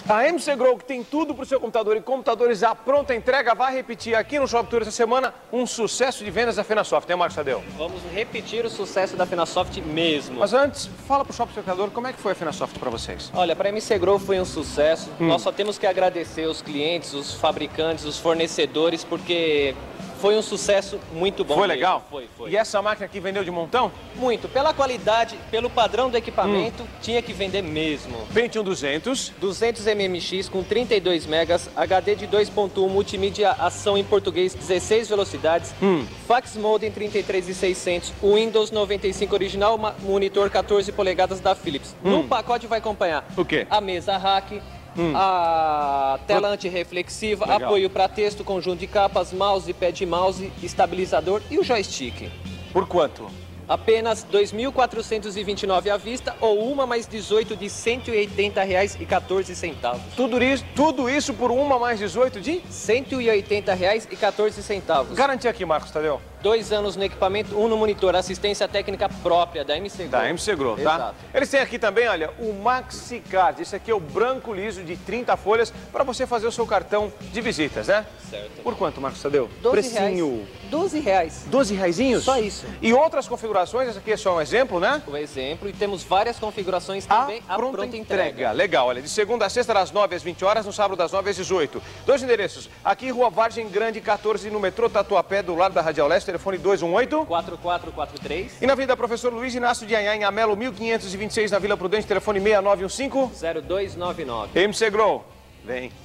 A MC Grow, que tem tudo para o seu computador e computadores à pronta entrega, vai repetir aqui no Shop Tour essa semana um sucesso de vendas da Fenasoft, né, Marcos Tadeu? Vamos repetir o sucesso da Fenasoft mesmo. Mas antes, fala para o Shop Espectador como é que foi a Fenasoft para vocês. Olha, para a MC Grow foi um sucesso. Nós só temos que agradecer os clientes, os fabricantes, os fornecedores, porque foi um sucesso muito bom. Foi mesmo. legal? Foi. E essa máquina aqui vendeu de montão? Muito. Pela qualidade, pelo padrão do equipamento, tinha que vender mesmo. Pentium 200. 200 MMX com 32 megas, HD de 2.1, multimídia ação em português, 16 velocidades, fax modem 33.600, Windows 95 original, monitor 14 polegadas da Philips. No pacote vai acompanhar o quê? A mesa rack, a tela antirreflexiva, Legal. apoio para texto, conjunto de capas, mouse, pad mouse, estabilizador e o joystick. Por quanto? Apenas R$ 2.429 à vista ou uma mais 18 de R$ 180,14. Tudo isso por uma mais 18 de? R$ 180,14. Garantia aqui, Marcos Tadeu. 2 anos no equipamento, 1 no monitor, assistência técnica própria da MC Grow. Da MC Grow, tá? Exato. Eles têm aqui também, olha, o MaxiCard. Esse aqui é o branco liso de 30 folhas para você fazer o seu cartão de visitas, né? Certo. Por quanto, Marcos Tadeu? R$12. R$12. 12 reaisinhos? Só isso. E outras configurações, esse aqui é só um exemplo, né? O exemplo, e temos várias configurações também à pronta entrega. Legal, olha, de segunda a sexta, das 9 às 20 horas, no sábado, das 9 às 18. 2 endereços, aqui Rua Vargem Grande, 14, no metrô Tatuapé, do lado da Radial Leste, telefone 218. 4443 E na Avenida Professor Luiz Inácio de Anhã, em Amelo, 1526, na Vila Prudente, telefone 6915. 0299. MC Grow, vem.